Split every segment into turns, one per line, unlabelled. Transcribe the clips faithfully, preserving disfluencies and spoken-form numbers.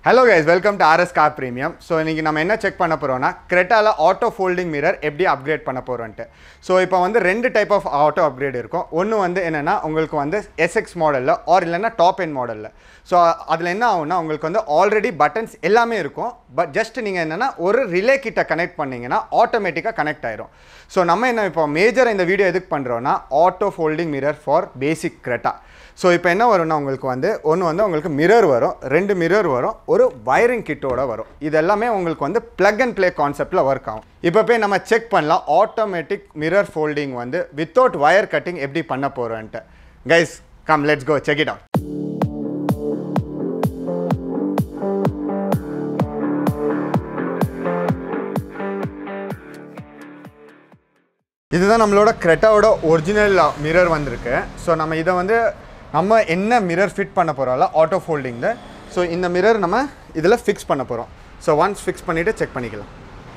Hello guys, welcome to RSCARPREMIUM. So இன்னைக்கு நம்ம என்ன செக் பண்ண போறோம்னா cretaல auto folding mirror எப்படி அப்கிரேட் பண்ண போறோம்னு. சோ இப்போ வந்து ரெண்டு டைப் ஆஃப் auto அப்கிரேட் இருக்கும். ஒன்னு வந்து என்னன்னா உங்களுக்கு வந்து S X மாடல்ல ஆர் இல்லனா டாப் எண்ட் மாடல்ல. சோ அதுல என்ன ஆகும்னா உங்களுக்கு வந்து ஆல்ரெடி பட்டன்ஸ் எல்லாமே இருக்கும். பட் ஜஸ்ட் நீங்க என்னன்னா ஒரு ரிலே கிட்ட கனெக்ட் பண்ணீங்கனா ஆட்டோமேட்டிக்கா கனெக்ட் ஆயிடும். சோ நம்ம என்ன இப்போ மேஜரா இந்த வீடியோ எதுக்கு பண்றோம்னா auto folding mirror for basic creta. So இப்போ என்ன வரும்னா உங்களுக்கு வந்து ஒன்னு வந்து உங்களுக்கு மிரர் வரும், ரெண்டு மிரர் வரும், ஒரு வயரிங் கிட்டோட வரும். இது எல்லாமே உங்களுக்கு வந்து plug and play கான்செப்ட்ல வர்க் ஆகும். இப்போ போய் நம்ம செக் பண்ணலாம் ஆட்டோமேட்டிக் மிரர் ஃபோல்டிங் வந்து without wire cutting எப்படி பண்ண போறோம்னு. Guys, come let's go check it out. இதுதான் நம்மளோட cretaவோட ஒரிஜினல் மிரர் வந்திருக்கு. ஸோ நம்ம இதை வந்து நம்ம என்ன மிரர் ஃபிட் பண்ண போகிறோம்ல ஆட்டோ ஃபோல்டிங்ல. ஸோ இந்த மிரர் நம்ம இதில் ஃபிக்ஸ் பண்ண போகிறோம். ஸோ ஒன்ஸ் ஃபிக்ஸ் பண்ணிவிட்டு செக் பண்ணிக்கலாம்.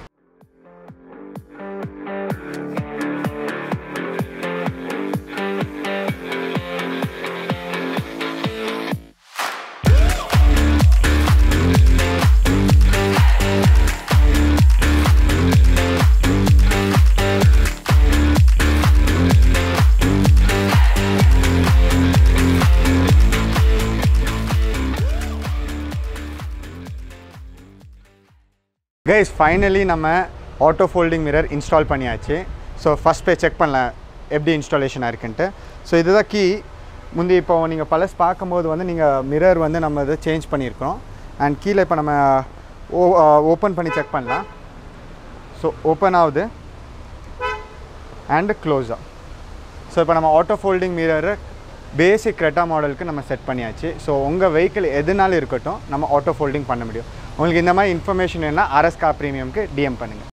Guys, finally நம்ம auto folding mirror install பண்ணியாச்சு. ஸோ ஃபஸ்ட் போய் செக் பண்ணலாம் எப்படி இன்ஸ்டாலேஷன் ஆயிருக்குன்ட்டு. ஸோ இதுதான் கீ. முந்தி இப்போ நீங்கள் பழஸ் பார்க்கும்போது வந்து நீங்கள் மிரர் வந்து நம்ம இதை சேஞ்ச் பண்ணியிருக்கிறோம். அண்ட் கீழே இப்போ நம்ம ஓ ஓப்பன் பண்ணி செக் பண்ணலாம். ஸோ ஓப்பன் ஆகுது அண்டு க்ளோஸ் ஆகும். ஸோ இப்போ நம்ம auto folding mirror basic creta மாடலுக்கு நம்ம செட் பண்ணியாச்சு. ஸோ உங்கள் வெஹிக்கிள் எதுனாலும் இருக்கட்டும் நம்ம ஆட்டோ ஃபோல்டிங் பண்ண முடியும். உங்களுக்கு இந்த மாதிரி இன்ஃபர்மேஷன் வேணும்னா RSCARPREMIUMக்கு டிஎம் பண்ணுங்கள்.